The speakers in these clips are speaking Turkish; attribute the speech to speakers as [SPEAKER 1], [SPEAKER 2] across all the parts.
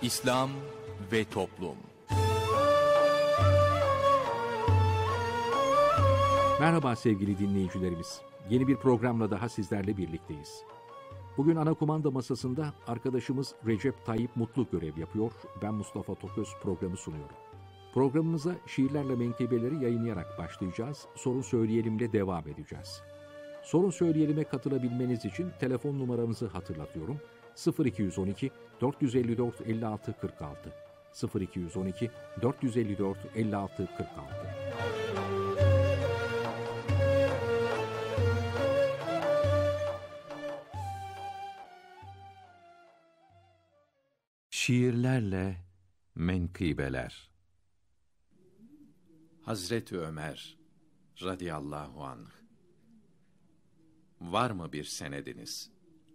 [SPEAKER 1] İslam ve Toplum.
[SPEAKER 2] Merhaba sevgili dinleyicilerimiz. Yeni bir programla daha sizlerle birlikteyiz. Bugün ana kumanda masasında arkadaşımız Recep Tayyip Mutlu görev yapıyor. Ben Mustafa Toköz programı sunuyorum. Programımıza şiirlerle menkıbeleri yayınlayarak başlayacağız. Sorun Söyleyelim'le devam edeceğiz. Sorun Söyleyelim'e katılabilmeniz için telefon numaramızı hatırlatıyorum. 0212 454 56 46 0212 454 56 46.
[SPEAKER 3] Şiirlerle menkıbeler. Hazreti Ömer radıyallahu anh. Var mı bir senediniz?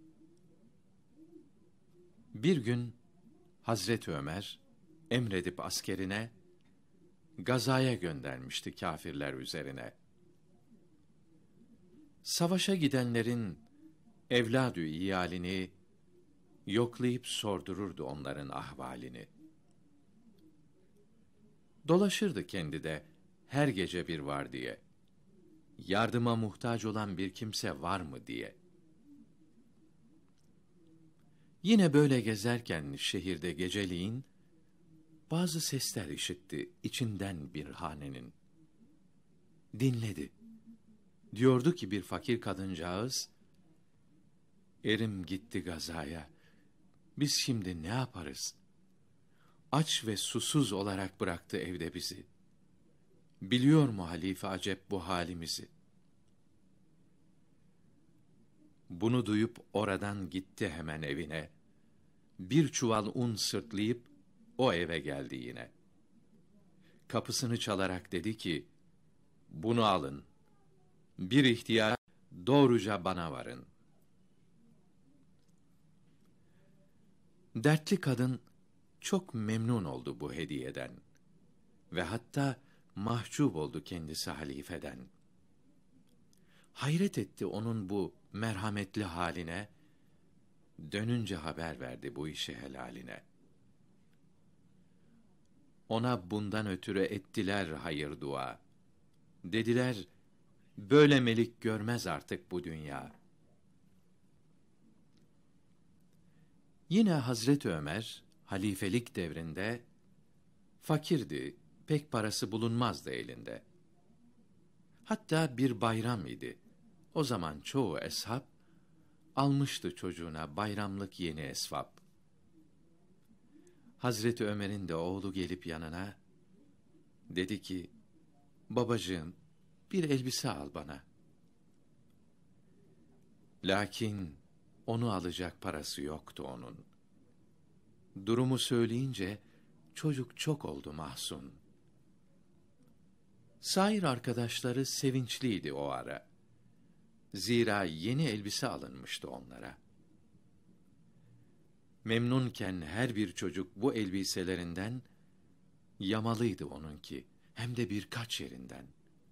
[SPEAKER 3] Bir gün Hazreti Ömer emredip askerine gazaya göndermişti kâfirler üzerine. Savaşa gidenlerin evladü iyalini yoklayıp sordururdu onların ahvalini. Dolaşırdı kendi de her gece bir var diye. Yardıma muhtaç olan bir kimse var mı diye. Yine böyle gezerken şehirde geceliğin bazı sesler işitti içinden bir hanenin. Dinledi. Diyordu ki bir fakir kadıncağız, erim gitti gazaya. Biz şimdi ne yaparız? Aç ve susuz olarak bıraktı evde bizi. Biliyor mu halife acep bu halimizi? Bunu duyup oradan gitti hemen evine. Bir çuval un sırtlayıp o eve geldi yine. Kapısını çalarak dedi ki, bunu alın. Bir ihtiyar doğruca bana varın. Dertli kadın çok memnun oldu bu hediyeden ve hatta mahcup oldu kendisi halifeden. Hayret etti onun bu merhametli haline, dönünce haber verdi bu işi helaline. Ona bundan ötürü ettiler hayır dua. Dediler, böyle melik görmez artık bu dünya. Yine Hazreti Ömer, halifelik devrinde, fakirdi, pek parası bulunmazdı elinde. Hatta bir bayram idi. O zaman çoğu eshab, almıştı çocuğuna bayramlık yeni esvap. Hazreti Ömer'in de oğlu gelip yanına, dedi ki, babacığım, bir elbise al bana. Lakin, onu alacak parası yoktu onun. Durumu söyleyince, çocuk çok oldu mahzun. Sair arkadaşları sevinçliydi o ara. Zira yeni elbise alınmıştı onlara. Memnunken her bir çocuk bu elbiselerinden, yamalıydı onunki, hem de birkaç yerinden.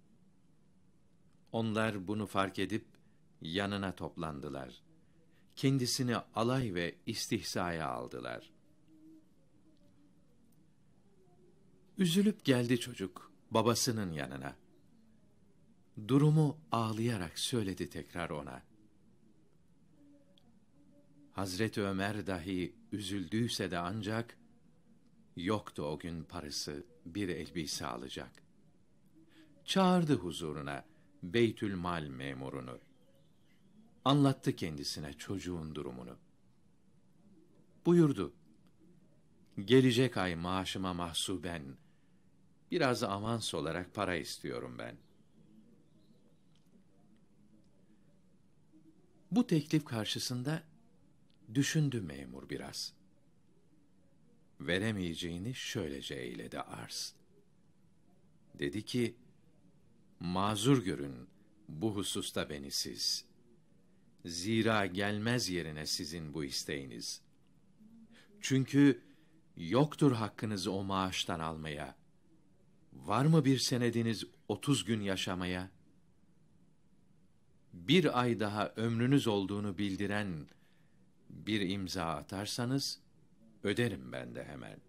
[SPEAKER 3] Onlar bunu fark edip, yanına toplandılar. Kendisini alay ve istihzaya aldılar. Üzülüp geldi çocuk babasının yanına. Durumu ağlayarak söyledi tekrar ona. Hazreti Ömer dahi üzüldüyse de ancak, yoktu o gün parası bir elbise alacak. Çağırdı huzuruna Beytülmal memurunu. Anlattı kendisine çocuğun durumunu. Buyurdu, gelecek ay maaşıma mahsuben, biraz avans olarak para istiyorum ben. Bu teklif karşısında, düşündü memur biraz. Veremeyeceğini şöylece eyledi arz. Dedi ki, mazur görün bu hususta beni siz. Zira gelmez yerine sizin bu isteğiniz. Çünkü yoktur hakkınız o maaştan almaya. Var mı bir senediniz 30 gün yaşamaya? Bir ay daha ömrünüz olduğunu bildiren bir imza atarsanız, öderim ben de hemen.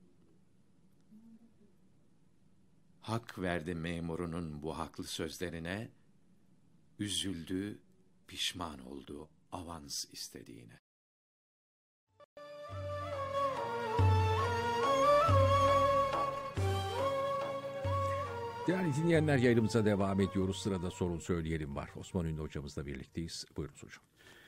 [SPEAKER 3] Hak verdi memurunun bu haklı sözlerine, üzüldü, pişman oldu avans istediğine.
[SPEAKER 2] Değerli dinleyenler, yayınımıza devam ediyoruz. Sırada sorun söyleyelim var. Osman Ünlü hocamızla birlikteyiz. Buyurunuz hocam.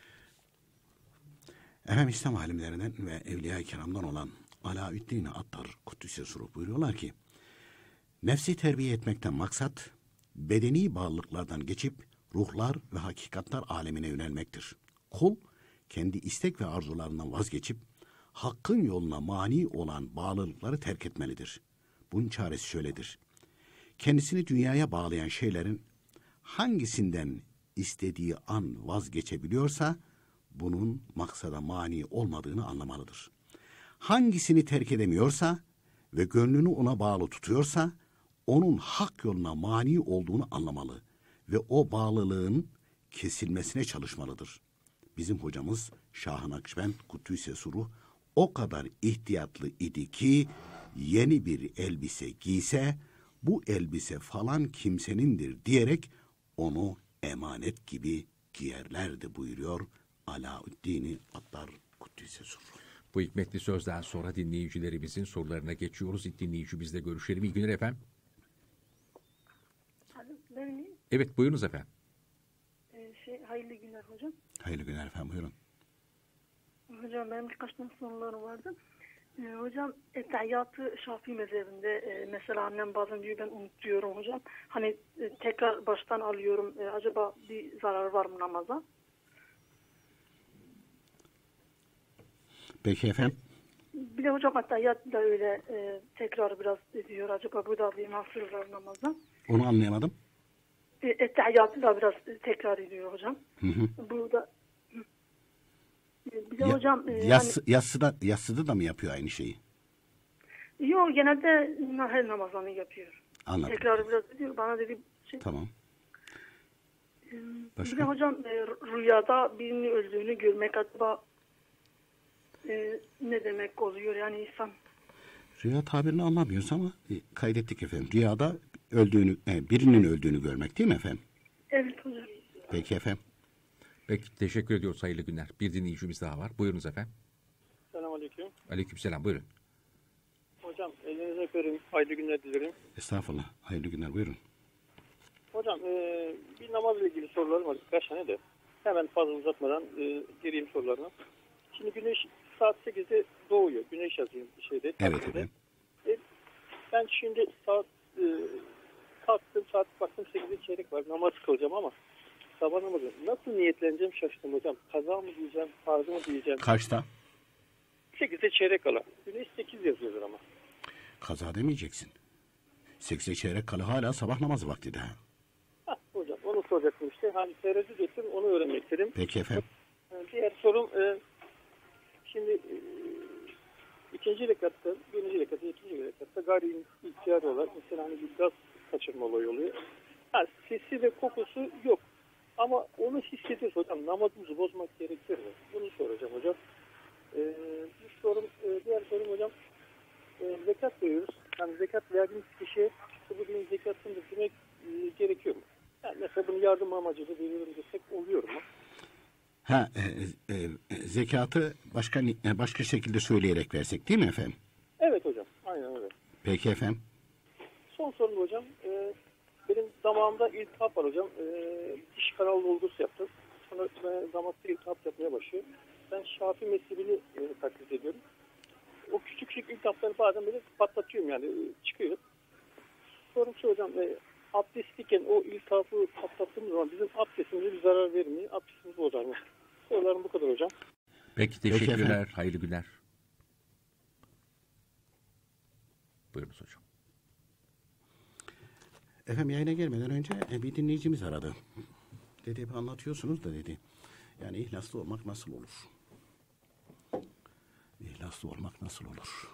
[SPEAKER 4] Efendim, İslam alimlerinden ve Evliya-i Kiram'dan olan Alaüddin Attar Kuddüs'e sorup buyuruyorlar ki, nefsi terbiye etmekten maksat, bedeni bağlılıklardan geçip ruhlar ve hakikatler alemine yönelmektir. Kul, kendi istek ve arzularından vazgeçip, hakkın yoluna mani olan bağlılıkları terk etmelidir. Bunun çaresi şöyledir: kendisini dünyaya bağlayan şeylerin hangisinden istediği an vazgeçebiliyorsa, bunun maksada mani olmadığını anlamalıdır. Hangisini terk edemiyorsa ve gönlünü ona bağlı tutuyorsa, onun hak yoluna mani olduğunu anlamalı ve o bağlılığın kesilmesine çalışmalıdır. Bizim hocamız Şah-ı Nakşibend Kuddüs'e Suru o kadar ihtiyatlı idi ki, yeni bir elbise giyse, bu elbise falan kimsenindir diyerek onu emanet gibi giyerlerdi buyuruyor Alaüddin Attar Kuddüs'e Suru.
[SPEAKER 2] Bu hikmetli sözden sonra dinleyicilerimizin sorularına geçiyoruz. İlk dinleyicimizle görüşelim. İyi günler efendim. Evet, buyurunuz efendim.
[SPEAKER 5] Hayırlı günler hocam.
[SPEAKER 4] Hayırlı günler efendim, buyurun.
[SPEAKER 5] Hocam benim birkaç tane sorularım vardı. Hocam Ettehiyyatı Şafii mezhebinde mesela annem bazen diyor, ben unutuyorum hocam. Hani tekrar baştan alıyorum. Acaba bir zarar var mı namaza?
[SPEAKER 4] Peki efendim.
[SPEAKER 5] Bir de hocam Ettehiyyat da öyle tekrar biraz ediyor. Acaba bu da bir mahsur var namaza?
[SPEAKER 4] Onu anlayamadım.
[SPEAKER 5] Ettehiyyatı da biraz tekrar ediyor hocam.
[SPEAKER 4] Hı hı.
[SPEAKER 5] Bu da bir de hocam
[SPEAKER 4] yatsıda da mı yapıyor aynı şeyi?
[SPEAKER 5] Yok, genelde her namazını yapıyor.
[SPEAKER 4] Anladım.
[SPEAKER 5] Tekrar biraz ediyor. Bana dedi şey.
[SPEAKER 4] Tamam.
[SPEAKER 5] Bir de hocam rüyada birinin öldüğünü görmek acaba ne demek oluyor yani insan?
[SPEAKER 4] Rüya tabirini anlamıyoruz ama kaydettik efendim. Rüyada birinin öldüğünü görmek değil mi efendim?
[SPEAKER 5] Evet hocam.
[SPEAKER 4] Peki efendim.
[SPEAKER 2] Peki, teşekkür ediyoruz. Hayırlı günler. Bir dinleyicimiz daha var. Buyurunuz efendim.
[SPEAKER 6] Selamünaleyküm.
[SPEAKER 2] Aleykümselam. Buyurun.
[SPEAKER 6] Hocam elinize öperim. Hayırlı günler dilerim.
[SPEAKER 4] Estağfurullah. Hayırlı günler, buyurun.
[SPEAKER 6] Hocam bir namazla ilgili sorularım var. Birkaç tane de. Hemen fazla uzatmadan gireyim sorularına. Şimdi güneş saat 8'de doğuyor. Güneş yazıyor şeyde.
[SPEAKER 4] Evet efendim.
[SPEAKER 6] Ben şimdi kalktım, saat baktım 8'de çeyrek var. Namaz kılacağım ama sabah namazı nasıl niyetleneceğim şaştım hocam. Kaza mı diyeceğim, farz mı diyeceğim?
[SPEAKER 4] Kaçta?
[SPEAKER 6] 8'de çeyrek kala. Güneş 8 yazıyordur ama.
[SPEAKER 4] Kaza demeyeceksin. 8'e çeyrek kala hala sabah namazı vakti daha.
[SPEAKER 6] Hocam onu soracaktım işte. Hani tereddüt ettim, onu öğrenmek istedim.
[SPEAKER 4] Peki efendim.
[SPEAKER 6] Diğer sorum şimdi ikinci rekatta, birinci rekatta, ikinci rekatta gayri ihtiyari olarak mesela hani bir gaz kaçırma olayı oluyor. Yani sesi ve kokusu yok. Ama onu hissediyoruz hocam. Namazımızı bozmak gerekir mi? Bunu soracağım hocam. Diğer sorum hocam. Zekat veriyoruz. Yani zekat verdiğimiz kişiye bu bir zekatını düşünmek gerekiyor mu? Yani mesela bunu yardım amacıyla veriyorum desek oluyor mu?
[SPEAKER 4] Zekatı başka şekilde söyleyerek versek değil mi efendim?
[SPEAKER 6] Evet hocam. Aynen öyle.
[SPEAKER 4] Peki efendim.
[SPEAKER 6] Son sorum hocam. Benim damağımda iltihap var hocam. Diş kanal dolgusu yaptım. Sonra damakta iltihap yapmaya başlıyor. Ben Şafii mezhebini taklit ediyorum. O küçük iltihapları bazen böyle patlatıyorum yani çıkıyor. Sorum şu hocam. Abdestliyken o iltihabı patlattığımız zaman bizim abdestimize bir zarar verir mi? Abdestimizi bozar mı? Sorularım bu kadar hocam.
[SPEAKER 2] Peki, teşekkürler. Hayırlı günler. Buyurunuz hocam.
[SPEAKER 4] Efendim, yayına gelmeden önce bir dinleyicimiz aradı. Dedi, anlatıyorsunuz da dedi. Yani ihlaslı olmak nasıl olur? İhlaslı olmak nasıl olur?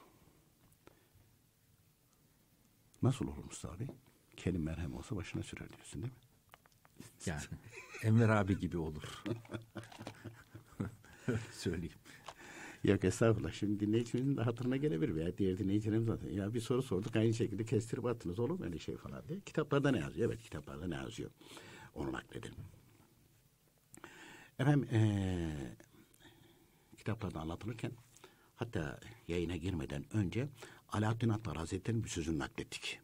[SPEAKER 4] Nasıl olur Mustafa Bey? Kelim merhem olsa başına sürer diyorsun değil mi?
[SPEAKER 2] Yani Enver abi gibi olur. Söyleyeyim.
[SPEAKER 4] Yok estağfurullah. Şimdi dinleyicimizin de hatırına gelebilir veya diğer dinleyicilerimiz zaten. Ya bir soru sorduk aynı şekilde kestirip attınız. Olur mu öyle şey falan diye. Kitaplarda ne yazıyor? Evet kitaplarda ne yazıyor? Onu nakledelim. Efendim kitaplarda anlatılırken hatta yayına girmeden önce Alaaddin Attar Hazretleri'nin bir sözünü naklettik.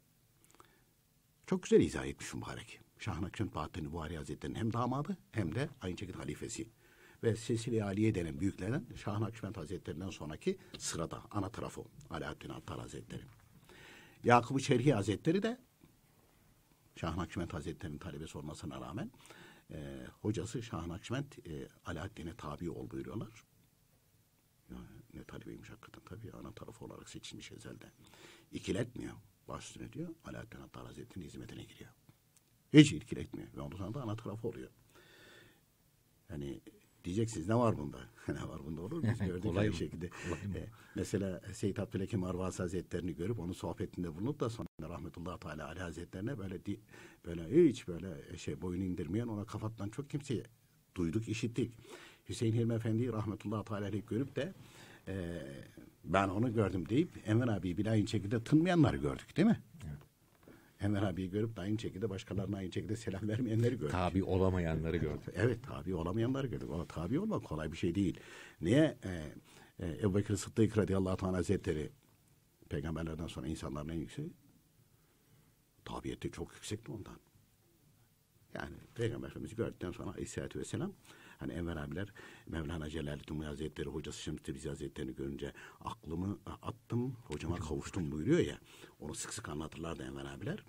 [SPEAKER 4] Çok güzel izah etmiş mübarek. Şah-ı Nakşibend Bahattin Buhari Hazretleri'nin hem damadı hem de aynı şekilde halifesi. Ve Silsile-i Aliye denen büyüklerden Şah-ı Nakşibend Hazretleri'nden sonraki sırada ana tarafı Alaaddin Attar Hazretleri. Yakup-u Çerhi Hazretleri de Şah-ı Nakşibend Hazretleri'nin talebesi olmasına rağmen hocası Şah-ı Nakşibend Alaaddin'e tabi ol buyuruyorlar. Ya, ne talebeymiş hakikaten tabii ana tarafı olarak seçilmiş ezelden. İkiletmiyor. Baş üstüne diyor Alaaddin Attar Hazretleri'nin hizmetine giriyor. Hiç ilgiletmiyor. Ve ondan sonra da ana tarafı oluyor. Yani diyeceksiniz ne var bunda? Ne var bunda olur? Biz gördük aynı şekilde. Mesela Seyyid Abdülhakim Arvasi Hazretleri'ni görüp onun sohbetinde bulunup da sonra rahmetullahi teala aleyhi Hazretlerine böyle hiç böyle boyunu indirmeyen ona kafattan çok kimseye duyduk, işittik. Hüseyin Hilmi Efendi'yi rahmetullahi teala aleyhi görüp de ben onu gördüm deyip Enver abiyi bile aynı şekilde tınmayanları gördük değil mi? Evet. Enver abiyi görüp de aynı şekilde başkalarına aynı şekilde selam vermeyenleri gördük.
[SPEAKER 2] Tabi olamayanları gördük.
[SPEAKER 4] Evet tabi olamayanları gördük. Ama tabi olmak kolay bir şey değil. Niye? Ebu Bekir Sıddık radıyallahu anh hazretleri peygamberlerden sonra insanların en yükseği tabiyeti çok yüksekti ondan. Yani Peygamber Efendimiz'i gördükten sonra aleyhissalatü vesselam hani Enver abiler Mevlana Celaleddin Hazretleri hocası Şems Tebrizi Hazretleri'ni görünce aklımı attım hocama kavuştum buyuruyor ya onu sık sık anlatırlardı Enver abiler.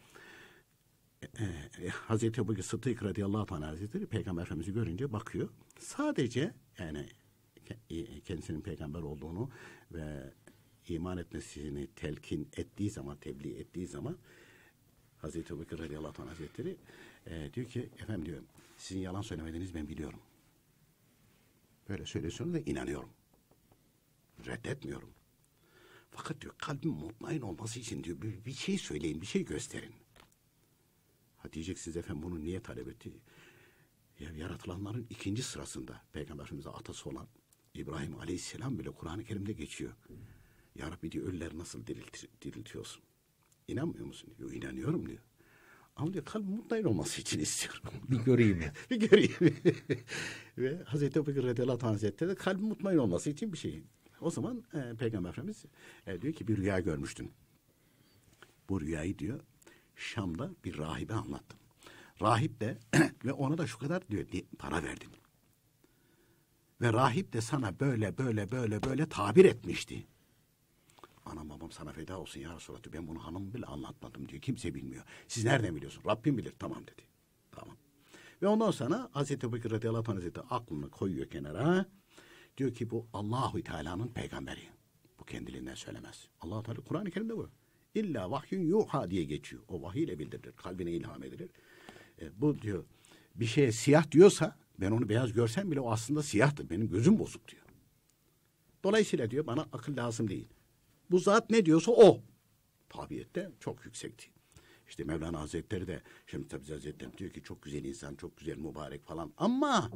[SPEAKER 4] Hazreti Ebu Bekir Sıddık radıyallahu anh Hazretleri Peygamber Efendimiz'i görünce bakıyor. Sadece yani kendisinin peygamber olduğunu ve iman etmesini telkin ettiği zaman, tebliğ ettiği zaman Hazreti Ebu Bekir radıyallahu anh Hazretleri diyor ki efendim diyor sizin yalan söylemediğinizi ben biliyorum. Böyle söylüyorsunuz da inanıyorum. Reddetmiyorum. Fakat diyor kalbim mutmain olması için diyor bir şey söyleyin, bir şey gösterin. Ha diyeceksiniz efendim bunu niye talep etti? Ya yaratılanların ikinci sırasında Peygamber Efendimiz'e atası olan İbrahim Aleyhisselam bile Kur'an-ı Kerim'de geçiyor. Ya Rabbi diyor ölüleri nasıl diriltiyorsun? İnanmıyor musun? Diyor inanıyorum diyor. Ama diyor kalbim mutmain olması için istiyorum.
[SPEAKER 2] Bir göreyim.
[SPEAKER 4] Bir göreyim. Ve Hazreti Ebubekir radıyallahu anh Hazretleri de kalbim mutmain olması için bir şey. O zaman Peygamber Efendimiz diyor ki bir rüya görmüştün. Bu rüyayı diyor Şam'da bir rahibe anlattım. Rahip de ve ona da şu kadar diyor para verdim. Ve rahip de sana böyle tabir etmişti. Anam babam sana feda olsun ya Resulallah diyor. Ben bunu hanım bile anlatmadım diyor. Kimse bilmiyor. Siz nereden biliyorsun? Rabbim bilir. Tamam dedi. Tamam. Ve ondan sonra Hazreti Ebubekir radıyallahu anh Hazretleri aklını koyuyor kenara. Diyor ki bu Allahu Teala'nın peygamberi. Bu kendiliğinden söylemez. Allah Teala Kur'an-ı Kerim'de bu. İlla vahyun yuha diye geçiyor. O vahiy ile bildirilir. Kalbine ilham edilir. Bu diyor bir şeye siyah diyorsa ben onu beyaz görsem bile o aslında siyahtır. Benim gözüm bozuk diyor. Dolayısıyla diyor bana akıl lazım değil. Bu zat ne diyorsa o. Tabiyette çok yüksekti. İşte Mevlana Hazretleri de Şems Tebrizi Hazretleri diyor ki çok güzel insan, çok güzel mübarek falan. Ama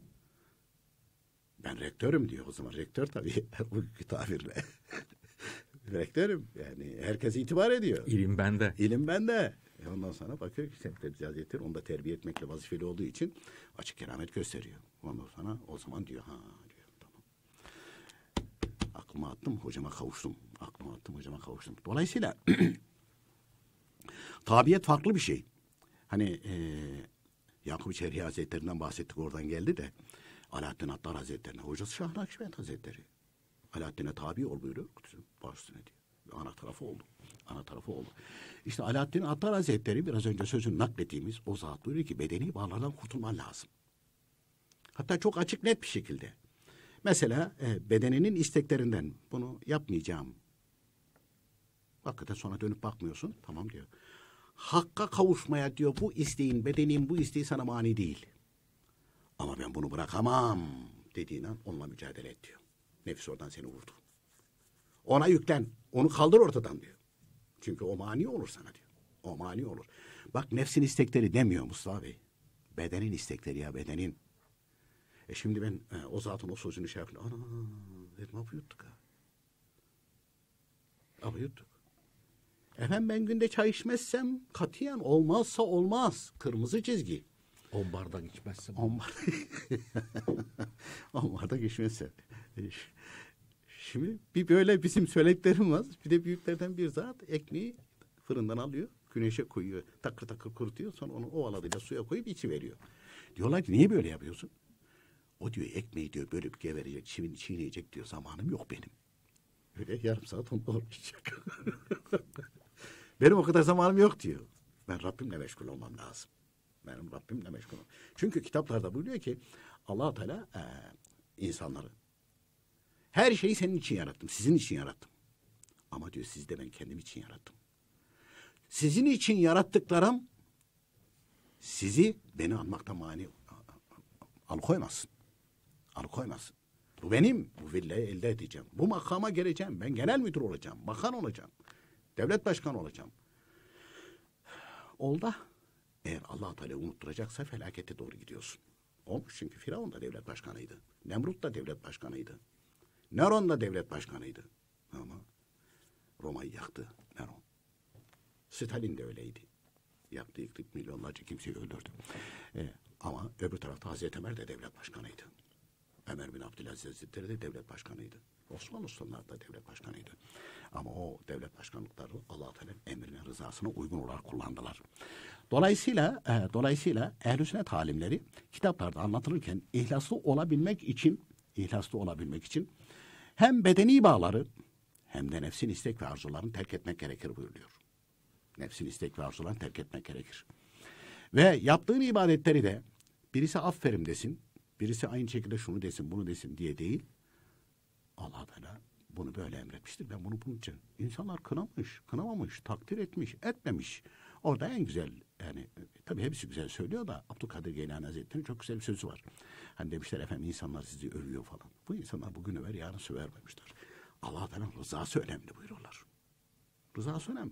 [SPEAKER 4] ben rektörüm diyor. O zaman rektör tabii bu tabirle. Rektörüm yani herkes itibar ediyor.
[SPEAKER 2] İlim bende.
[SPEAKER 4] İlim bende. Ondan sonra bakıyor ki Şems Tebrizi Hazretleri onu da terbiye etmekle vazifeli olduğu için açık keramet gösteriyor. Ondan sonra o zaman diyor diyor tamam. Aklıma attım hocama kavuştum. Aklıma attım hocama kavuştum. Dolayısıyla tabiyet farklı bir şey. Hani Yakup-ı Çerhi Hazretlerinden bahsettik oradan geldi de Alaaddin Attar Hazretleri'ne hocası Şah-ı Nakşibend Hazretleri. Alaaddin'e tabi ol buyuruyor. Baş üstüne diyor. Ana tarafı oldu. Ana tarafı oldu. İşte Alaaddin Attar Hazretleri biraz önce sözünü naklettiğimiz o zat buyuruyor ki bedeni bağlardan kurtulman lazım. Hatta çok açık net bir şekilde. Mesela bedeninin isteklerinden bunu yapmayacağım. Hakikaten sonra dönüp bakmıyorsun. Tamam diyor. Hakka kavuşmaya diyor bu isteğin, bedenin bu isteği sana mani değil. Ama ben bunu bırakamam dediğin an onunla mücadele et diyor. Nefis oradan seni vurdu. Ona yüklen. Onu kaldır ortadan diyor. Çünkü o mani olur sana diyor. O mani olur. Bak nefsin istekleri demiyor Mustafa Bey. Bedenin istekleri ya bedenin. Şimdi ben o zatın o sözünü şey yapıyorum. Ana Dedim hapı yuttuk ha. Hapı yuttuk. Efendim ben günde çay içmezsem katiyen olmazsa olmaz. Kırmızı çizgi.
[SPEAKER 2] 10 bardak içmezsem.
[SPEAKER 4] 10 bardak içmezsem. Şimdi bir böyle bizim söylediklerim var. Bir de büyüklerden bir zat ekmeği fırından alıyor. Güneşe koyuyor. Takır takır kurutuyor. Sonra onu ovaladığıyla suya koyup içiveriyor. Diyorlar ki niye böyle yapıyorsun? O diyor ekmeği diyor bölüp geverecek, çiğneyecek diyor. Zamanım yok benim. Öyle yarım saat onu uğraşacak. Benim o kadar zamanım yok diyor. Ben Rabbimle meşgul olmam lazım. Benim Rabbimle meşgul olmam. Çünkü kitaplarda buyuruyor ki Allah-u Teala insanları her şeyi senin için yarattım. Sizin için yarattım. Ama diyor siz de ben kendim için yarattım. Sizin için yarattıklarım sizi beni anmaktan mani alıkoymasın. Alıkoymasın. Bu benim. Bu villayı elde edeceğim. Bu makama geleceğim. Ben genel müdür olacağım. Bakan olacağım. Devlet başkanı olacağım. Ol da eğer Allah-u Teala unutturacaksa felakete doğru gidiyorsun. Olmuş çünkü Firavun da devlet başkanıydı. Nemrut da devlet başkanıydı. Neron da devlet başkanıydı. Ama Roma'yı yaktı Neron. Stalin de öyleydi. Yaktı, yıktık, milyonlarca kimseyi öldürdü. Ama öbür tarafta Hazreti Ömer de devlet başkanıydı. Ömer bin Abdülaziz Hazretleri de devlet başkanıydı. Osmanlı Sultanları da devlet başkanıydı. Ama o devlet başkanlıkları Allah-u Teala'nın emrine, rızasına uygun olarak kullandılar. Dolayısıyla ehl-i sünnet alimleri kitaplarda anlatılırken ihlaslı olabilmek için hem bedeni bağları hem de nefsin istek ve arzularını terk etmek gerekir buyuruyor. Nefsin istek ve arzularını terk etmek gerekir. Ve yaptığın ibadetleri de birisi aferin desin, birisi aynı şekilde şunu desin, bunu desin diye değil. Allah Teala bunu böyle emretmiştir. Ben bunu bunun için. İnsanlar kınamamış, takdir etmiş, etmemiş. Orada en güzel yani tabii hepsi güzel söylüyor da Abdülkadir Geylani Hazretleri'nin çok güzel bir sözü var. Hani demişler efendim insanlar sizi övüyor falan. Bu insanlar bugün över yarın söver demişler. Allah Teala rızası önemli buyuruyorlar. Rızası önemli.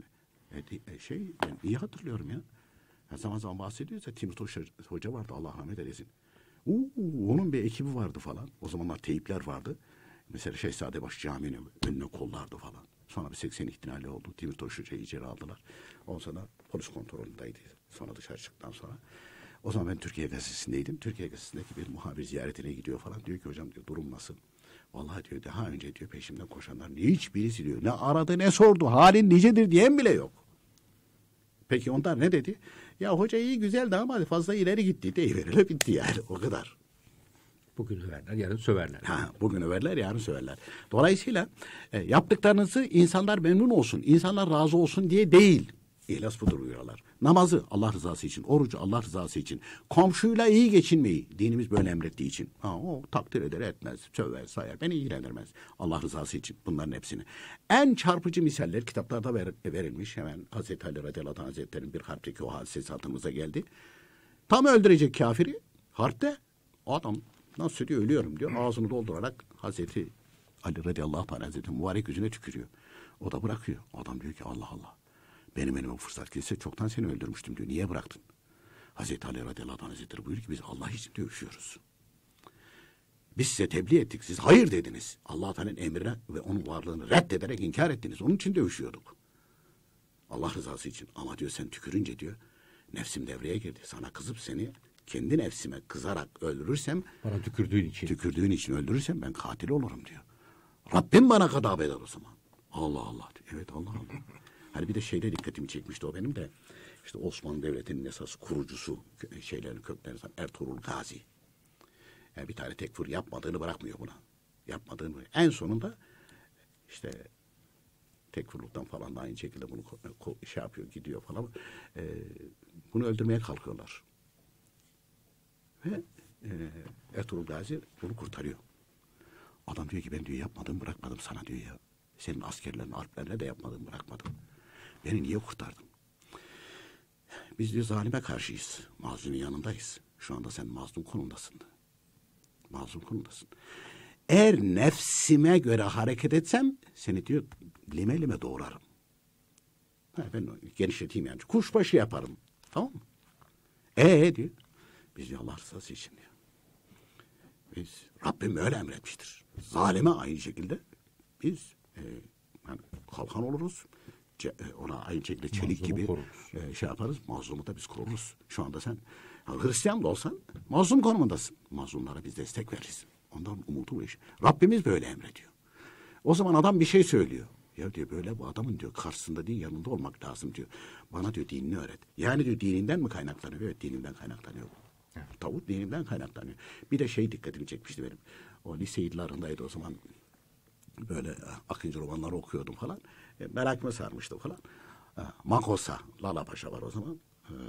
[SPEAKER 4] Ben iyi hatırlıyorum ya. Zaman zaman bahsediyoruz ya Timur Hoca vardı Allah rahmet eylesin. Onun bir ekibi vardı falan. O zamanlar teyipler vardı. Mesela Şehzadebaşı Camii'nin önüne kollardı falan. Sonra bir 80 ihtilali oldu. Timur Hoca'yı içeri aldılar. Ondan sonra polis kontrolündeydi. Sonra dışarı çıktıktan sonra. O zaman ben Türkiye Gazetesi'ndeydim. Türkiye Gazetesi'ndeki bir muhabir ziyaretine gidiyor falan. Diyor ki hocam diyor durum nasıl? Vallahi diyor daha önce diyor peşimden koşanlar hiçbirisi diyor ne aradı ne sordu. Halin nicedir diyen bile yok. Peki onlar ne dedi? Ya hoca iyi güzeldi ama fazla ileri gitti. Deyiverile bitti yani o kadar.
[SPEAKER 2] Bugün överler, yarın söverler.
[SPEAKER 4] Bugün överler, yarın söverler. Dolayısıyla yaptıklarınızı insanlar memnun olsun, insanlar razı olsun diye değil. İhlas budur buyuruyorlar. Namazı Allah rızası için, orucu Allah rızası için, komşuyla iyi geçinmeyi dinimiz böyle emrettiği için. O takdir eder etmez, söver sayar, beni ilgilendirmez. Allah rızası için bunların hepsini. En çarpıcı misaller kitaplarda verilmiş. Hemen Hazreti Ali radıyallahu anh Hazretleri'nin bir harpteki o hadisesi hatırımıza geldi. Tam öldürecek kafiri harpte adam nasıl diyor ölüyorum diyor. Ağzını doldurarak Hazreti Ali radıyallahu anh Hazretleri mübarek yüzüne tükürüyor. O da bırakıyor. Adam diyor ki Allah Allah. Benim elime fırsat gelse çoktan seni öldürmüştüm diyor. Niye bıraktın? Hazreti Ali radıyallahu anh Hazretleri buyuruyor ki biz Allah için dövüşüyoruz. Biz size tebliğ ettik. Siz hayır dediniz. Allah Teala'nın emrine ve onun varlığını reddederek inkar ettiniz. Onun için dövüşüyorduk. Allah rızası için. Ama diyor sen tükürünce diyor nefsim devreye girdi. Sana kızıp seni kendi nefsime kızarak öldürürsem
[SPEAKER 2] Bana tükürdüğün için
[SPEAKER 4] öldürürsem ben katil olurum diyor. Rabbim bana gadab eder o zaman. Allah Allah diyor. Evet Allah Allah. Hani bir de şeyde dikkatimi çekmişti o benim de. İşte Osmanlı Devleti'nin esas kurucusu şeylerin kökleri Ertuğrul Gazi. Yani bir tane tekfir yapmadığını bırakmıyor buna. Yapmadığını en sonunda işte tekfirlikten falan da aynı şekilde bunu şey yapıyor gidiyor falan. Bunu öldürmeye kalkıyorlar. Ve Ertuğrul Gazi bunu kurtarıyor. Adam diyor ki ben diyor yapmadım bırakmadım sana diyor ya. Senin askerlerin harplerine de yapmadım bırakmadım. Beni niye kurtardın? Biz diyor zalime karşıyız. Mazlumun yanındayız. Şu anda sen mazlum konumdasın. Mazlum konumdasın. Eğer nefsime göre hareket etsem seni diyor lime lime doğrarım. Ben genişleteyim yani. Kuşbaşı yaparım. Tamam mı? Diyor. Biz diyor Allah rızası için diyor. Rabbim öyle emretmiştir. Zalime aynı şekilde biz yani kalkan oluruz. Ona aynı şekilde çelik gibi şey yaparız. Mazlumu da biz koruruz. Şu anda sen Hristiyan da olsan mazlum konumundasın. Mazlumlara biz destek veririz. Ondan umudu bu iş. Rabbimiz böyle emrediyor. O zaman adam bir şey söylüyor. Ya diyor böyle bu adamın diyor karşısında değil yanında olmak lazım diyor. Bana diyor dinini öğret. Yani diyor dininden mi kaynaklanıyor? Evet dininden kaynaklanıyor bu. Evet. Tavut dininden kaynaklanıyor. Bir de şey dikkatimi çekmişti benim. O lise yıllarındaydı o zaman. Böyle Akıncı romanları okuyordum falan. Merakımı sarmıştı falan. Makosa, Lala Paşa var o zaman.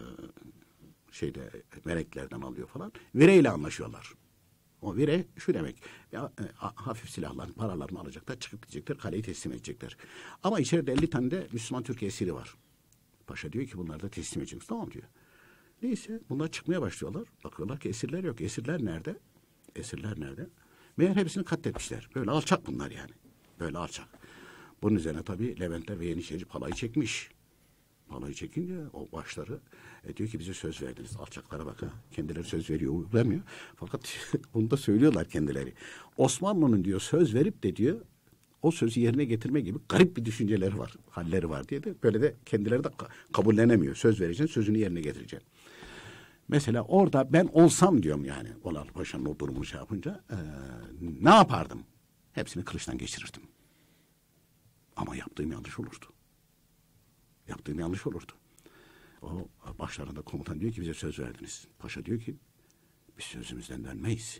[SPEAKER 4] Meleklerden alıyor falan. Vireyle anlaşıyorlar. O vire şu demek. Hafif silahlarını, paralarını alacaklar, çıkıp gidecekler, kaleyi teslim edecekler. Ama içeride 50 tane de Müslüman Türk esiri var. Paşa diyor ki bunları da teslim edeceksiniz. Tamam diyor. Neyse bunlar çıkmaya başlıyorlar. Bakıyorlar ki esirler yok. Esirler nerede? Esirler nerede? Meğer hepsini katletmişler. Böyle alçak bunlar yani. Böyle alçak. Bunun üzerine tabii Leventler ve Yeniçeri palayı çekmiş. Palayı çekince o başları diyor ki bize söz verdiniz. Alçaklara bak ha. Kendileri söz veriyor, uygulamıyor. Fakat bunu da söylüyorlar kendileri. Osmanlı'nın diyor söz verip de diyor o sözü yerine getirme gibi garip bir düşünceleri var, halleri var diye de böyle de kendileri de kabullenemiyor. Söz vereceksin, sözünü yerine getireceksin. Mesela orada ben olsam diyorum yani Olalı Paşa'nın o durumunu şey yapınca ne yapardım? Hepsini kılıçtan geçirirdim. Ama yaptığım yanlış olurdu. Yaptığım yanlış olurdu. O başlarında komutan diyor ki bize söz verdiniz. Paşa diyor ki biz sözümüzden dönmeyiz.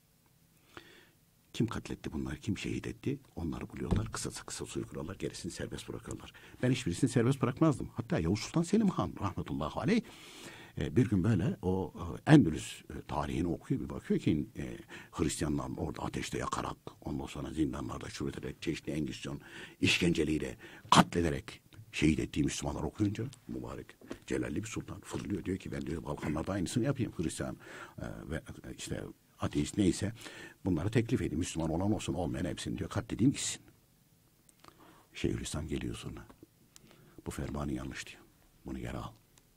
[SPEAKER 4] Kim katletti bunları, kim şehit etti? Onları buluyorlar, kısa uygularlar, gerisini serbest bırakıyorlar. Ben hiçbirisini serbest bırakmazdım. Hatta Yavuz Sultan Selim Han rahmetullahi aleyh bir gün böyle o Endülüs tarihini okuyor, bir bakıyor ki Hristiyanlar orada ateşte yakarak, ondan sonra zindanlarda çürüterek, çeşitli Engizisyon işkenceliğiyle katlederek şehit ettiği Müslümanlar okuyunca mübarek Celalli bir sultan fırlıyor. Diyor ki ben diyor Balkanlarda aynısını yapayım. Hristiyan ve işte ateist neyse bunları teklif edeyim. Müslüman olan olsun olmayan hepsini diyor katledeyim gitsin. Şeyhülislam geliyor sonra. Bu fermanı yanlış diyor. Bunu geri al.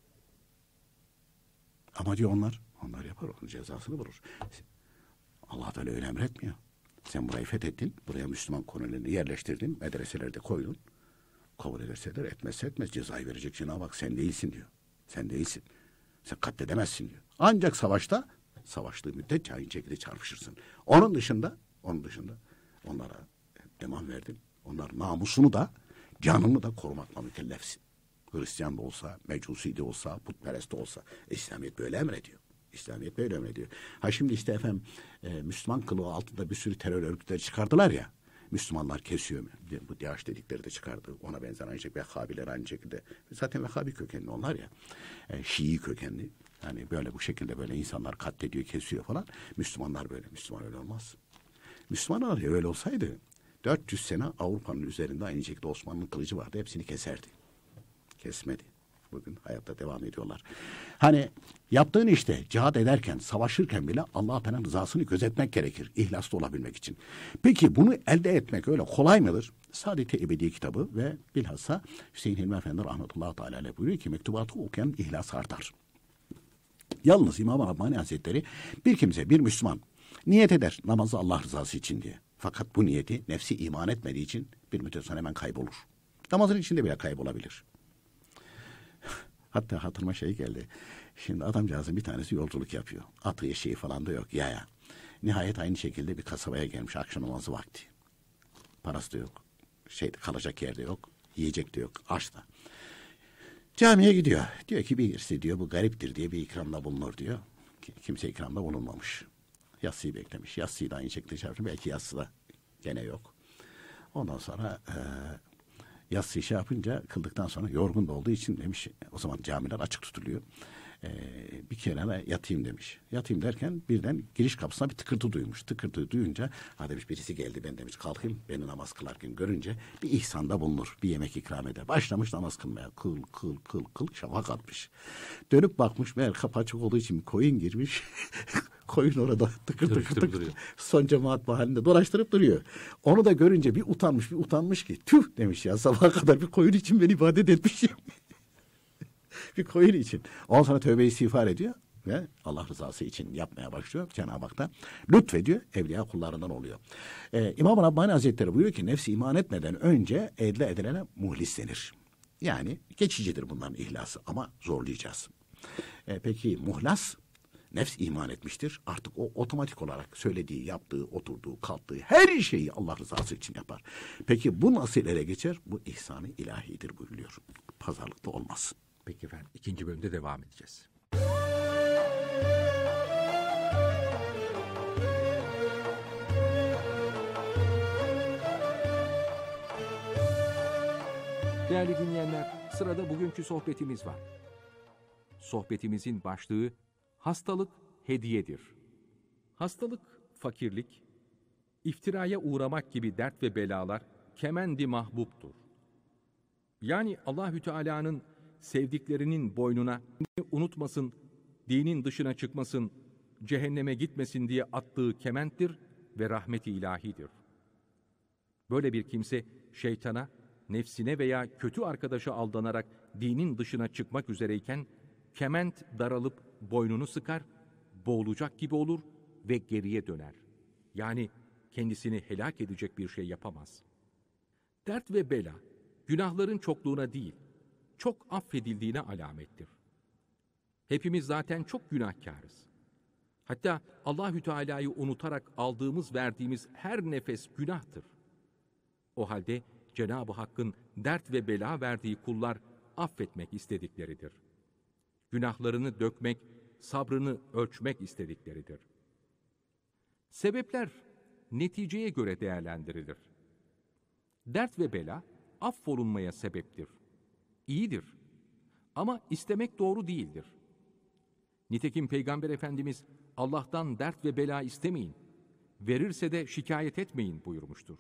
[SPEAKER 4] Ama diyor onlar yapar, onun cezasını bulur. Allah Teala öyle emretmiyor. Sen burayı fethettin, buraya Müslüman kolonilerini yerleştirdin, medreselerde koydun. Kabul ederseler, etmezse etmez, cezayı verecek Cenab-ı Hak sen değilsin diyor. Sen değilsin. Sen katledemezsin diyor. Ancak savaştığı müddetçe aynı şekilde çarpışırsın. Onun dışında onlara eman verdin. Onlar namusunu da, canını da korumakla mükellefsin. Hristiyan da olsa, Mecusi de olsa, putperest de olsa. İslamiyet böyle emrediyor. İslamiyet böyle emrediyor. Ha şimdi işte efendim Müslüman kılığı altında bir sürü terör örgütleri çıkardılar ya. Müslümanlar kesiyor mu? Bu DH dedikleri de çıkardı. Ona benzer aynı şekilde Vehhabiler aynı şekilde. Zaten Vehhabi kökenli onlar ya. Şii kökenli. Yani böyle bu şekilde böyle insanlar katlediyor, kesiyor falan. Müslümanlar böyle. Müslüman öyle olmaz. Müslümanlar öyle olsaydı 400 sene Avrupa'nın üzerinde aynı şekilde Osmanlı'nın kılıcı vardı. Hepsini keserdi. Kesmedi. Bugün hayatta devam ediyorlar. Hani yaptığın işte cihad ederken, savaşırken bile Allah Teala'nın rızasını gözetmek gerekir. İhlaslı olabilmek için. Peki bunu elde etmek öyle kolay mıdır? Saadet-i Ebedi kitabı ve bilhassa Hüseyin Hilmi Efendi rahmetullahi teala aleyh buyuruyor ki mektubatı okuyan ihlas artar. Yalnız İmam-ı Rabbani Hazretleri bir kimse, bir Müslüman niyet eder namazı Allah rızası için diye. Fakat bu niyeti nefsi iman etmediği için bir müddet sonra hemen kaybolur. Namazın içinde bile kaybolabilir. Hatta hatırıma şey geldi. Şimdi adamcağızın bir tanesi yolculuk yapıyor. Atı eşeği falan da yok yaya. Nihayet aynı şekilde bir kasabaya gelmiş akşam namazı vakti. Parası da yok. Kalacak yerde yok. Yiyecek de yok. Aç da. Camiye gidiyor. Diyor ki birisi diyor bu gariptir diye bir ikramda bulunur diyor. Kimse ikramda bulunmamış. Yatsıyı beklemiş. Yatsıyı da aynı şekilde çarpmış. Belki yatsı da gene yok. Ondan sonra yatsı şey yapınca kıldıktan sonra yorgun da olduğu için demiş o zaman camiler açık tutuluyor. Bir kenara yatayım demiş. Yatayım derken birden giriş kapısına bir tıkırtı duymuş. Tıkırtı duyunca demiş birisi geldi ben demiş kalkayım beni namaz kılarken görünce bir ihsanda bulunur. Bir yemek ikram eder. Başlamış namaz kılmaya. Kıl şafak atmış. Dönüp bakmış meğer kapı açık olduğu için bir koyun girmiş. Koyun orada tıkır duruyor. Son cemaat halinde dolaştırıp duruyor. Onu da görünce bir utanmış ki tüh demiş ya sabaha kadar bir koyun için ben ibadet etmişim. Bir koyun için. Ondan sonra tövbe istiğfar ediyor. ve Allah rızası için yapmaya başlıyor. Cenab-ı Hak da lütfediyor, evliya kullarından oluyor. İmam Rabbani Hazretleri buyuruyor ki nefsi iman etmeden önce elde edilene muhlis denir. Yani geçicidir bunların ihlası ama zorlayacağız. Peki muhlas, nefs iman etmiştir. Artık o otomatik olarak söylediği, yaptığı, oturduğu, kalktığı her şeyi Allah rızası için yapar. Peki bu nasıl ele geçer? Bu ihsan-ı ilahidir buyuruyor. Pazarlıkta olmaz.
[SPEAKER 2] Peki efendim, ikinci bölümde devam edeceğiz. Değerli dinleyenler, sırada bugünkü sohbetimiz var. Sohbetimizin başlığı hastalık hediyedir. Hastalık, fakirlik, iftiraya uğramak gibi dert ve belalar kemendi mahbuptur. Yani Allahü Teala'nın sevdiklerinin boynuna unutmasın, dinin dışına çıkmasın, cehenneme gitmesin diye attığı kementtir ve rahmet-i ilahidir. Böyle bir kimse şeytana, nefsine veya kötü arkadaşa aldanarak dinin dışına çıkmak üzereyken kement daralıp boynunu sıkar, boğulacak gibi olur ve geriye döner. Yani kendisini helak edecek bir şey yapamaz. Dert ve bela, günahların çokluğuna değil, çok affedildiğine alamettir. Hepimiz zaten çok günahkârız. Hatta Allahü Teala'yı unutarak aldığımız, verdiğimiz her nefes günahtır. O halde Cenab-ı Hakk'ın dert ve bela verdiği kullar affetmek istedikleridir. Günahlarını dökmek, sabrını ölçmek istedikleridir. Sebepler neticeye göre değerlendirilir. Dert ve bela affolunmaya sebeptir. İyidir. Ama istemek doğru değildir. Nitekim Peygamber Efendimiz Allah'tan dert ve bela istemeyin, verirse de şikayet etmeyin buyurmuştur.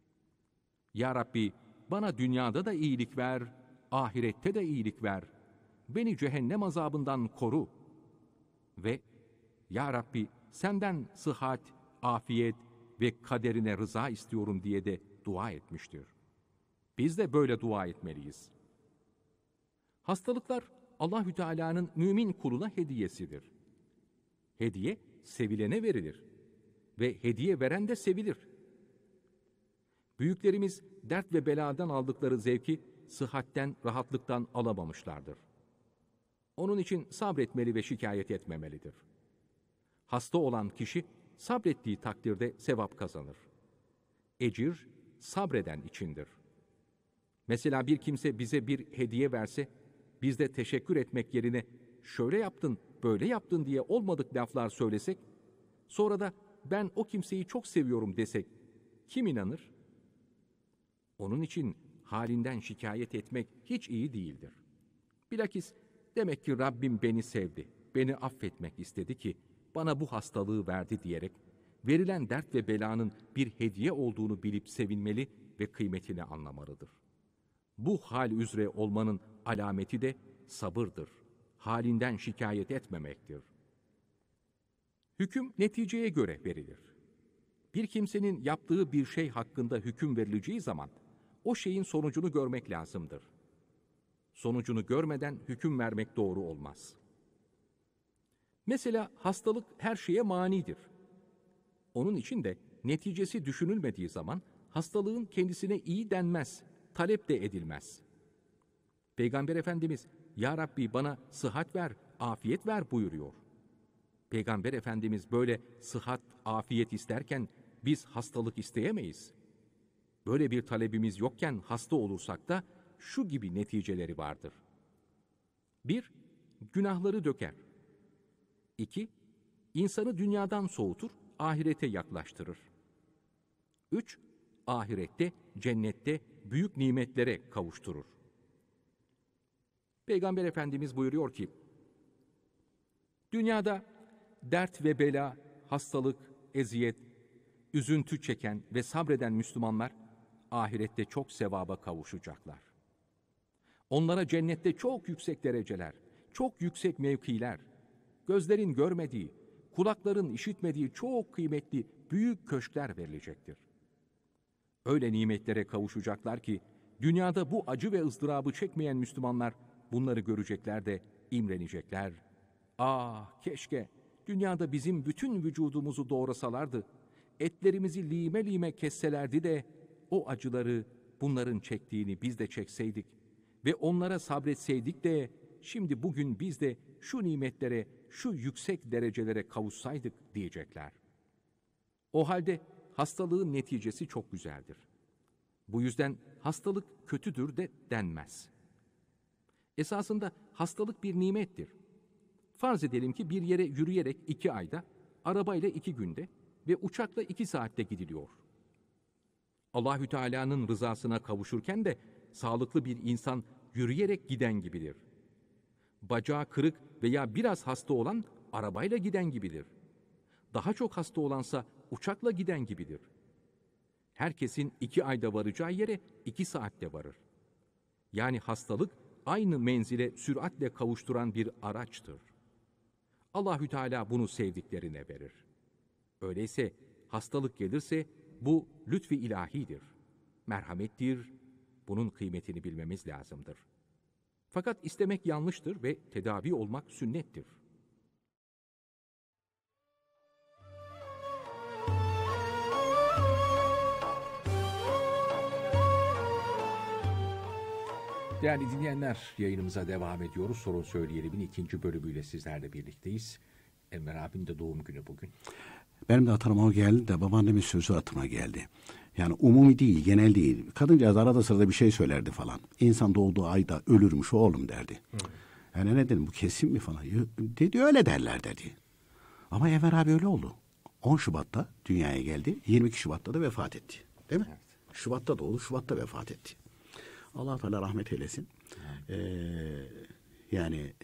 [SPEAKER 2] Ya Rabbi, bana dünyada da iyilik ver, ahirette de iyilik ver. Beni cehennem azabından koru. Ve Ya Rabbi, senden sıhhat, afiyet ve kaderine rıza istiyorum diye de dua etmiştir. Biz de böyle dua etmeliyiz. Hastalıklar Allahü Teala'nın mümin kuluna hediyesidir. Hediye sevilene verilir ve hediye veren de sevilir. Büyüklerimiz dert ve beladan aldıkları zevki sıhhatten, rahatlıktan alamamışlardır. Onun için sabretmeli ve şikayet etmemelidir. Hasta olan kişi sabrettiği takdirde sevap kazanır. Ecir sabreden içindir. Mesela bir kimse bize bir hediye verse, biz de teşekkür etmek yerine şöyle yaptın, böyle yaptın diye olmadık laflar söylesek, sonra da ben o kimseyi çok seviyorum desek, kim inanır? Onun için halinden şikayet etmek hiç iyi değildir. Bilakis demek ki Rabbim beni sevdi, beni affetmek istedi ki bana bu hastalığı verdi diyerek, verilen dert ve belanın bir hediye olduğunu bilip sevinmeli ve kıymetini anlamalıdır. Bu hal üzere olmanın alameti de sabırdır. Halinden şikayet etmemektir. Hüküm neticeye göre verilir. Bir kimsenin yaptığı bir şey hakkında hüküm verileceği zaman, o şeyin sonucunu görmek lazımdır. Sonucunu görmeden hüküm vermek doğru olmaz. Mesela hastalık her şeye manidir. Onun için de neticesi düşünülmediği zaman hastalığın kendisine iyi denmez, talep de edilmez. Peygamber Efendimiz, Ya Rabbi bana sıhhat ver, afiyet ver buyuruyor. Peygamber Efendimiz böyle sıhhat, afiyet isterken biz hastalık isteyemeyiz. Böyle bir talebimiz yokken hasta olursak da şu gibi neticeleri vardır. 1. Günahları döker. 2. İnsanı dünyadan soğutur, ahirete yaklaştırır. 3. Ahirette, cennette büyük nimetlere kavuşturur. Peygamber Efendimiz buyuruyor ki, dünyada dert ve bela, hastalık, eziyet, üzüntü çeken ve sabreden Müslümanlar, ahirette çok sevaba kavuşacaklar. Onlara cennette çok yüksek dereceler, çok yüksek mevkiler, gözlerin görmediği, kulakların işitmediği çok kıymetli büyük köşkler verilecektir. Öyle nimetlere kavuşacaklar ki, dünyada bu acı ve ızdırabı çekmeyen Müslümanlar bunları görecekler de imrenecekler, Keşke dünyada bizim bütün vücudumuzu doğrasalardı, etlerimizi lime lime kesselerdi de o acıları, bunların çektiğini biz de çekseydik ve onlara sabretseydik de şimdi bugün biz de şu nimetlere, şu yüksek derecelere kavuşsaydık diyecekler. O halde hastalığın neticesi çok güzeldir. Bu yüzden hastalık kötüdür de denmez. Esasında hastalık bir nimettir. Farz edelim ki bir yere yürüyerek 2 ayda, arabayla 2 günde ve uçakla 2 saatte gidiliyor. Allahü Teala'nın rızasına kavuşurken de sağlıklı bir insan yürüyerek giden gibidir. Bacağı kırık veya biraz hasta olan arabayla giden gibidir. Daha çok hasta olansa uçakla giden gibidir. Herkesin 2 ayda varacağı yere 2 saatte varır. Yani hastalık aynı menzile süratle kavuşturan bir araçtır. Allahü Teala bunu sevdiklerine verir. Öyleyse hastalık gelirse bu lütfi ilahidir. Merhamettir. Bunun kıymetini bilmemiz lazımdır. Fakat istemek yanlıştır ve tedavi olmak sünnettir. Değerli dinleyenler, yayınımıza devam ediyoruz. Sorun Söyleyelim'in 2. bölümüyle sizlerle birlikteyiz. Enver abinin de doğum günü bugün.
[SPEAKER 4] Benim de hatırıma o geldi de babaannemin sözü hatırıma geldi. Yani umumi değil, genel değil. Kadıncağız arada sırada bir şey söylerdi falan. İnsan doğduğu ayda ölürmüş oğlum derdi. Yani ne dedim, bu kesin mi falan. Dedi öyle derler dedi. Ama Enver abi öyle oldu. 10 Şubat'ta dünyaya geldi. 22 Şubat'ta da vefat etti. Değil mi? Evet. Şubat'ta doğdu, Şubat'ta vefat etti. Allah Teala rahmet eylesin. Yani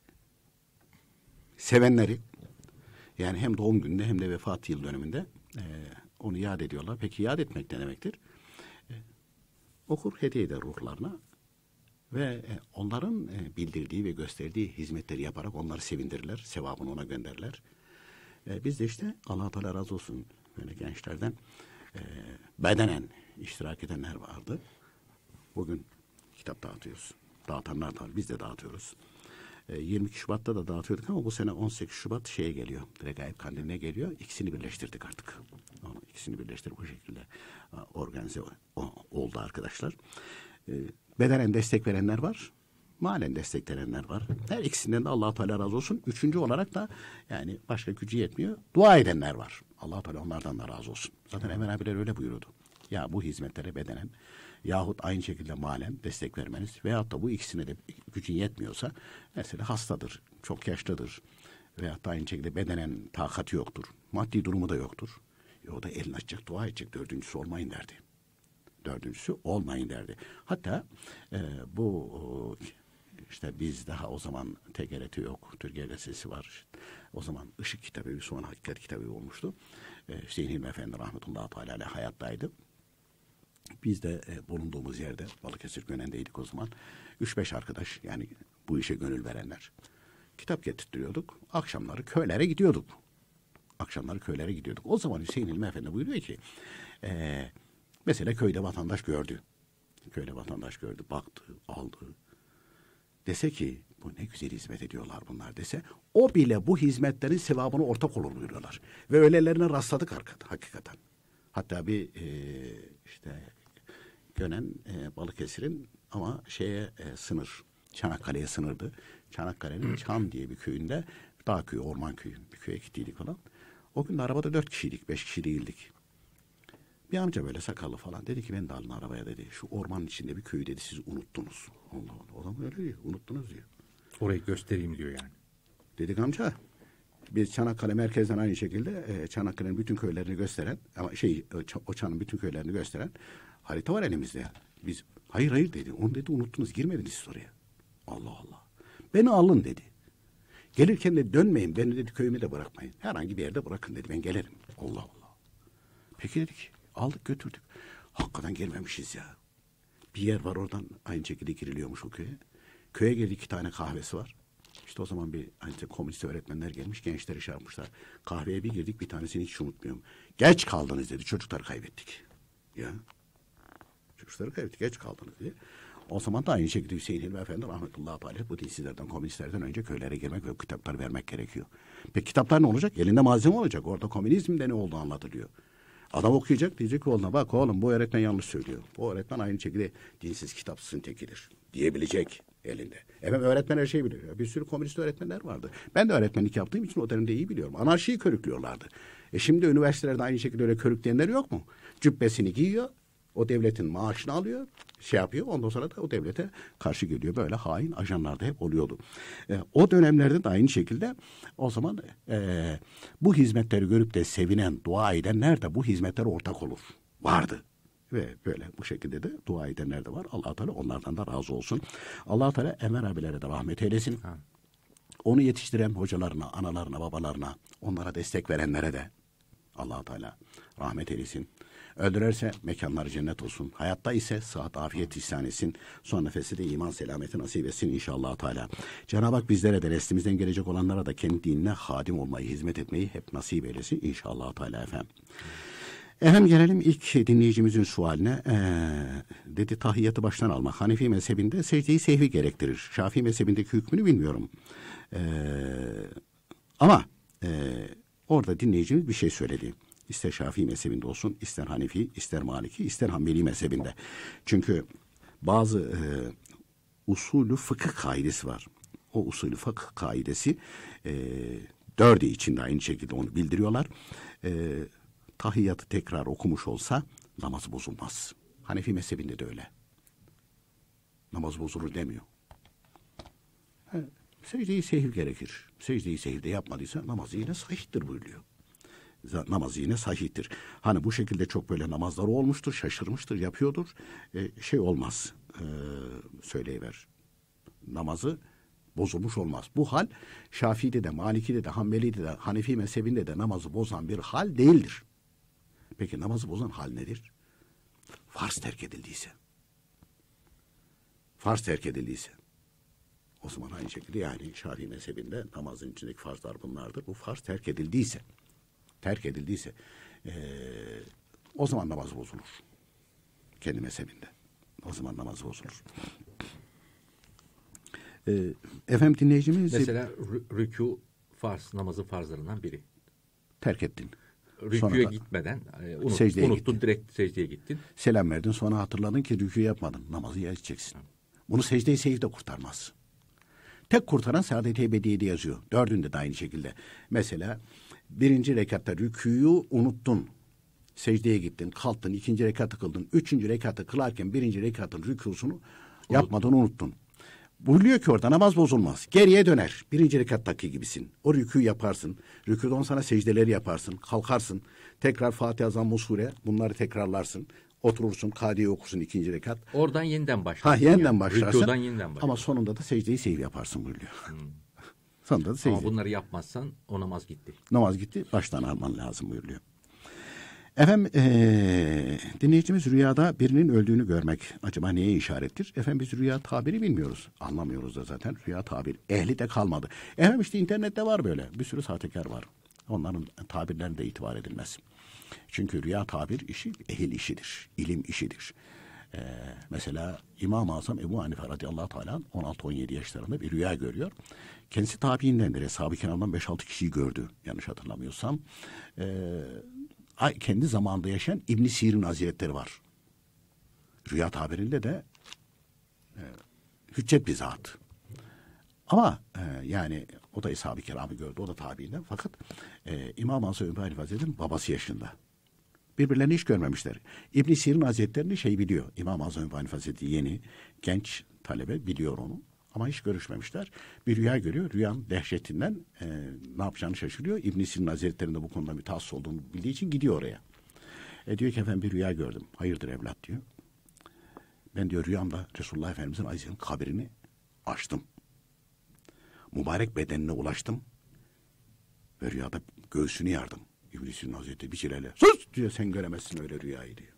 [SPEAKER 4] sevenleri, yani hem doğum gününde hem de vefat yıl dönümünde onu yad ediyorlar. Peki yad etmek ne demektir? Okur, hediye eder ruhlarına ve onların bildirdiği ve gösterdiği hizmetleri yaparak onları sevindirirler. Sevabını ona gönderirler. Biz de işte Allah Teala razı olsun böyle gençlerden bedenen iştirak edenler vardı. Bugün kitap dağıtıyoruz. Dağıtanlar da var. Biz de dağıtıyoruz. 22 Şubat'ta da dağıtıyorduk ama bu sene 18 Şubat şeye geliyor. Regaib Kandili'ne geliyor. İkisini birleştirdik artık. İkisini birleştirip bu şekilde organize oldu arkadaşlar. Bedenen destek verenler var. Malen destek verenler var. Her ikisinden de Allah Teala razı olsun. 3. olarak da yani başka gücü yetmiyor. Dua edenler var. Allah Teala onlardan da razı olsun. Zaten Emre abiler öyle buyuruyordu. Ya bu hizmetlere bedenen yahut aynı şekilde malen destek vermeniz veyahut da bu ikisine de gücün yetmiyorsa mesela hastadır, çok yaşlıdır veyahut da aynı şekilde bedenen takatı yoktur, maddi durumu da yoktur. O da elini açacak, dua edecek, 4.'sü olmayın derdi. 4.'sü olmayın derdi. Hatta bu işte biz daha o zaman TGRT yok, Türkiye Gazetesi var. O zaman Işık kitabı, sonra Hakikat kitabı olmuştu. Hüseyin Hilmi Efendi rahmetullahi teala hayattaydı. Biz de bulunduğumuz yerde Balıkesir Gönen'deydik o zaman. 3-5 arkadaş yani bu işe gönül verenler. Kitap getirtiyorduk. Akşamları köylere gidiyorduk. O zaman Hüseyin Hilmi Efendi buyuruyor ki mesela köyde vatandaş gördü. Baktı, aldı. Dese ki bu ne güzel hizmet ediyorlar bunlar dese o bile bu hizmetlerin sevabını ortak olur buyuruyorlar. Ve öylelerine rastladık hakikaten. Hatta bir işte Gönen Balıkesir'in ama sınır. Çanakkale'ye sınırdı. Çanakkale'nin Çam diye bir köyünde dağ köyü, orman köyü bir köye gittiydik falan. O gün de arabada 4 kişiydik, 5 kişi değildik. Bir amca böyle sakallı falan dedi ki ben de alın arabaya dedi. Şu ormanın içinde bir köyü dedi siz unuttunuz. Allah Allah. O da öyle diyor. Unuttunuz diyor.
[SPEAKER 2] Orayı göstereyim diyor yani.
[SPEAKER 4] Dedik amca. Biz Çanakkale merkezden aynı şekilde Çanakkale'nin bütün köylerini gösteren ama o Çan'ın bütün köylerini gösteren harita var elimizde. Biz hayır dedi. Onu dedi unuttunuz. Girmediniz siz oraya. Allah Allah. Beni alın dedi. Gelirken de dönmeyin. Beni dedi köyümü de bırakmayın. Herhangi bir yerde bırakın dedi. Ben gelirim. Allah Allah. Peki dedik. Aldık götürdük. Hakikaten gelmemişiz ya. Bir yer var oradan aynı şekilde giriliyormuş o köye. Köye girdik 2 tane kahvesi var. İşte o zaman bir komünist öğretmenler gelmiş. Gençleri şey yapmışlar. Kahveye bir girdik bir tanesini hiç unutmuyorum. Geç kaldınız dedi. Çocukları kaybettik. Ya. Çocukları kaybettik. Geç kaldınız dedi. O zaman da aynı şekilde Hüseyin Hilmi Efendi rahmetullahi aleyh bu dinsizlerden, komünistlerden önce köylere girmek ve kitaplar vermek gerekiyor. Peki kitaplar ne olacak? Elinde malzeme olacak. Orada komünizmde ne olduğu anlatılıyor. Adam okuyacak, diyecek ki oğluna bak oğlum bu öğretmen yanlış söylüyor. Bu öğretmen aynı şekilde dinsiz kitapsızın tekidir diyebilecek elinde. Efendim öğretmen her şeyi biliyor. Bir sürü komünist öğretmenler vardı. Ben de öğretmenlik yaptığım için o dönemde iyi biliyorum. Anarşiyi körüklüyorlardı. Şimdi üniversitelerde aynı şekilde öyle körükleyenler yok mu? Cübbesini giyiyor. O devletin maaşını alıyor, yapıyor. Ondan sonra da o devlete karşı geliyor. Böyle hain ajanlar da hep oluyordu. O dönemlerde de aynı şekilde o zaman bu hizmetleri görüp de sevinen, dua edenler de bu hizmetlere ortak olur. Vardı. Ve böyle bu şekilde de dua edenler de var. Allah Teala onlardan da razı olsun. Allah Teala Enver abilere de rahmet eylesin. Onu yetiştiren hocalarına, analarına, babalarına, onlara destek verenlere de Allah Teala rahmet eylesin. Öldürürse mekanları cennet olsun. Hayatta ise sıhhat, afiyet ihsan etsin. Son nefesi de iman selameti nasip etsin inşallah Teala. Cenab-ı Hak bizlere de neslimizden gelecek olanlara da kendi dinine hadim olmayı, hizmet etmeyi hep nasip eylesin inşallah Teala efendim. Efendim gelelim ilk dinleyicimizin sualine. Dedi tahiyyatı baştan almak. Hanefi mezhebinde secde-i sehvi gerektirir. Şafii mezhebindeki hükmünü bilmiyorum. Ama orada dinleyicimiz bir şey söyledi. İster Şafii mezhebinde olsun, ister Hanefi, ister Maliki, ister Hanbeli mezhebinde. Çünkü bazı usulü fıkıh kaidesi var. O usulü fıkıh kaidesi dördü içinde aynı şekilde onu bildiriyorlar. Tahiyyatı tekrar okumuş olsa namazı bozulmaz. Hanefi mezhebinde de öyle. Namaz bozulur demiyor. Secde-i sehv gerekir. Secde-i sehvde yapmadıysa namazı yine sahihtir buyuruyor. Namazı yine sahihtir. Hani bu şekilde çok böyle namazları olmuştur, şaşırmıştır, yapıyordur. Şey olmaz. Söyleyiver. Namazı bozulmuş olmaz. Bu hal Şafii'de de, Maliki'de de, Hanbeli'de de, Hanefi mezhebinde de namazı bozan bir hal değildir. Peki namazı bozan hal nedir? Farz terk edildiyse. Farz terk edildiyse. O zaman aynı şekilde yani Şafii mezhebinde namazın içindeki farzlar bunlardır. Bu farz terk edildiyse o zaman namaz bozulur. Kendi mezhebinde. O zaman namaz bozulur. Efendim dinleyicimiz...
[SPEAKER 2] Mesela rükû farz, namazın farzlarından biri.
[SPEAKER 4] Terk ettin.
[SPEAKER 2] Rükûya gitmeden unuttun direkt secdeye gittin.
[SPEAKER 4] Selam verdin sonra hatırladın ki rükû yapmadın. Namazı ya edeceksin. Bunu secde-i sehv de kurtarmaz. Tek kurtaran Saadet-i Ebediye'de yazıyor. Dördünde de aynı şekilde. Mesela birinci rekatta rükûyu unuttun. Secdeye gittin, kalktın, ikinci rekatı kıldın. Üçüncü rekatı kılarken birinci rekatın rükûsunu yapmadın, unuttun. Buyuruyor ki orada namaz bozulmaz. Geriye döner. Birinci rekattaki gibisin. O rükûyu yaparsın. Rükûdan sonra secdeleri yaparsın. Kalkarsın. Tekrar Fatiha, Zamm-ı Sure bunları tekrarlarsın. Oturursun, kadiye okursun ikinci rekat.
[SPEAKER 2] Oradan yeniden başlarsın.
[SPEAKER 4] Yeniden başlarsın.
[SPEAKER 2] Rükûdan yeniden başlarsın.
[SPEAKER 4] Ama sonunda da secde-i sehv yaparsın buyuruyor. Sonunda da secde.
[SPEAKER 2] Ama bunları yapmazsan o namaz gitti.
[SPEAKER 4] Namaz gitti. Baştan alman lazım buyuruyor. Efendim dinleyicimiz rüyada birinin öldüğünü görmek acaba neye işarettir? Efendim biz rüya tabiri bilmiyoruz. Anlamıyoruz da zaten rüya tabiri. Ehli de kalmadı. Efendim işte internette var böyle. Bir sürü sahtekar var. Onların tabirlerine de itibar edilmez. Çünkü rüya tabir işi ehil işidir. İlim işidir. Mesela İmam-ı Azam Ebu Hanife radıyallahu teala 16-17 yaşlarında bir rüya görüyor. Kendisi tabiindendir. Eshab-ı Kiram'dan 5-6 kişiyi gördü. Yanlış hatırlamıyorsam. Kendi zamanında yaşayan İbn-i Sirin Hazretleri var. Rüya tabirinde de hüccet bir zat. Ama yani o da Eshab-ı Kiram'ı gördü. O da tabiinden. Fakat İmam-ı Azam Ebu Hanife Hazretleri'nin babası yaşında. Birbirlerini hiç görmemişler. İbn-i Sirin Hazretleri'ni biliyor. İmam-ı Azam Ebu Hanife Hazretleri yeni, genç talebe biliyor onu. Ama hiç görüşmemişler. Bir rüya görüyor. Rüyanın dehşetinden ne yapacağını şaşırıyor. İbn-i Sirin Hazretleri'nin bu konuda mütehassıs olduğunu bildiği için gidiyor oraya. Diyor ki efendim bir rüya gördüm. Hayırdır evlat diyor. Ben diyor rüyamda Resulullah Efendimiz'in Aziz'in kabrini açtım. Mübarek bedenine ulaştım. Ve rüyada göğsünü yardım. İbn-i Sirin Hazretleri bir çileyle sus diyor sen göremezsin öyle rüyayı diyor.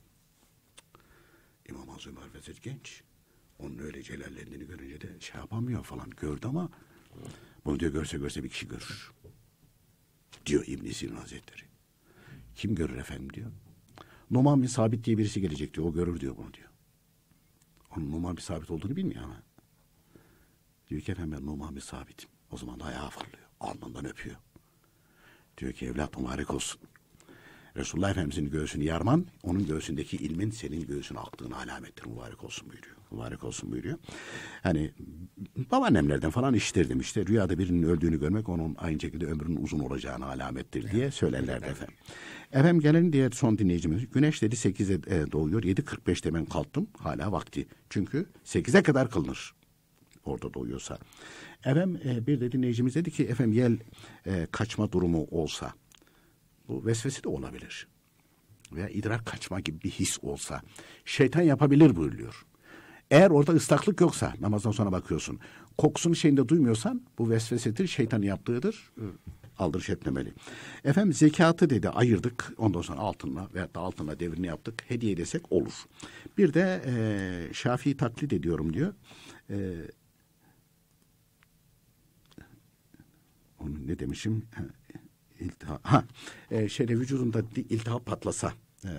[SPEAKER 4] İmam-ı Azam Hazretleri genç. Onun öyle celallendiğini görünce de yapamıyor falan. Gördü ama bunu diyor görse bir kişi görür. Diyor İbn-i Sirin Hazretleri. Kim görür efendim diyor. Numan bin Sabit diye birisi gelecek diyor. O görür diyor bunu diyor. Onun Numan bin Sabit olduğunu bilmiyor ama. Diyor ki efendim ben Numan bin Sabit'im. O zaman da ayağa fırlıyor. Alnından öpüyor. Diyor ki evlat mübarek olsun. Resulullah Efendimiz'in göğsünü yarman, onun göğsündeki ilmin senin göğsüne aktığına alamettir. Mübarek olsun buyuruyor. Mübarek olsun buyuruyor. Hani babaannemlerden falan işitirdim işte. Rüyada birinin öldüğünü görmek onun aynı şekilde ömrünün uzun olacağına alamettir diye söylerlerdi efendim. Efendim gelelim diğer son dinleyicimiz. Güneş dedi 8'e doğuyor. 7.45'te ben kalktım. Hala vakti. Çünkü 8'e kadar kılınır. Orada doğuyorsa. Efendim bir de dinleyicimiz dedi ki efendim yel kaçma durumu olsa bu vesvese de olabilir. Veya idrak kaçma gibi bir his olsa şeytan yapabilir buyuruyor. Eğer orada ıslaklık yoksa namazdan sonra bakıyorsun. Kokusunu şeyinde duymuyorsan bu vesvesedir, şeytanın yaptığıdır. Aldırış etmemeli. Efendim zekatı dedi ayırdık. Ondan sonra altınla veyahut da altınla devrini yaptık. Hediye desek olur. Bir de Şafii taklit ediyorum diyor. Onu ne demişim? Vücudunda iltihap patlasa.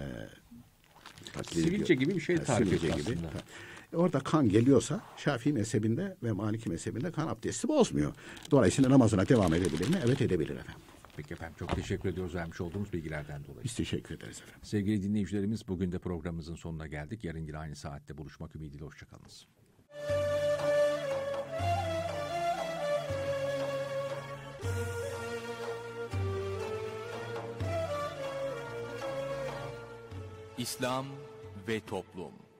[SPEAKER 2] Sivilce gibi bir şey tarif ediyor aslında.
[SPEAKER 4] Orada kan geliyorsa Şafii mezhebinde ve Maliki mezhebinde kan abdesti bozmuyor. Dolayısıyla namazına devam edebilir mi? Evet edebilir efendim.
[SPEAKER 2] Peki efendim çok teşekkür ediyoruz vermiş olduğumuz bilgilerden dolayı.
[SPEAKER 4] Biz teşekkür ederiz efendim.
[SPEAKER 2] Sevgili dinleyicilerimiz bugün de programımızın sonuna geldik. Yarın yine aynı saatte buluşmak ümidiyle hoşçakalınız.
[SPEAKER 1] İslam ve Toplum.